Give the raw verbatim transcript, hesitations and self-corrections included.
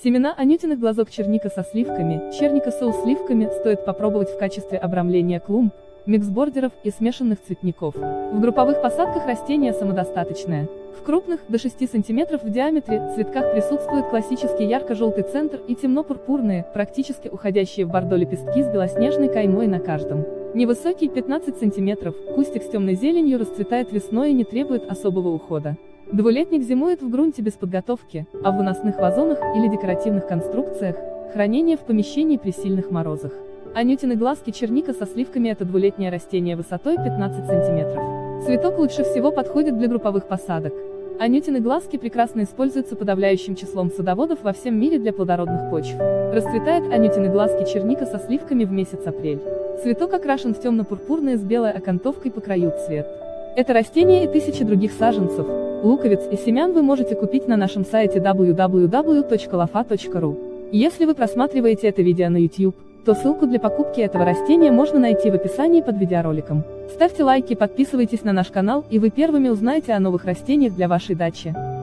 Семена анютиных глазок черника со сливками, черника соус сливками стоит попробовать в качестве обрамления клумб, миксбордеров и смешанных цветников. В групповых посадках растение самодостаточное. В крупных, до шести сантиметров в диаметре, цветках присутствует классический ярко-желтый центр и темно-пурпурные, практически уходящие в бордо лепестки с белоснежной каймой на каждом. Невысокий, пятнадцать сантиметров, кустик с темной зеленью расцветает весной и не требует особого ухода. Двулетник зимует в грунте без подготовки, а в выносных вазонах или декоративных конструкциях, хранение в помещении при сильных морозах. Анютины глазки черника со сливками – это двулетнее растение высотой пятнадцать сантиметров. Цветок лучше всего подходит для групповых посадок. Анютины глазки прекрасно используются подавляющим числом садоводов во всем мире для плодородных почв. Расцветает анютины глазки черника со сливками в месяц апрель. Цветок окрашен в темно-пурпурный с белой окантовкой по краю цвет. Это растение и тысячи других саженцев, луковиц и семян вы можете купить на нашем сайте дабл ю дабл ю дабл ю точка лофа точка ру. Если вы просматриваете это видео на YouTube, то ссылку для покупки этого растения можно найти в описании под видеороликом. Ставьте лайки, подписывайтесь на наш канал, и вы первыми узнаете о новых растениях для вашей дачи.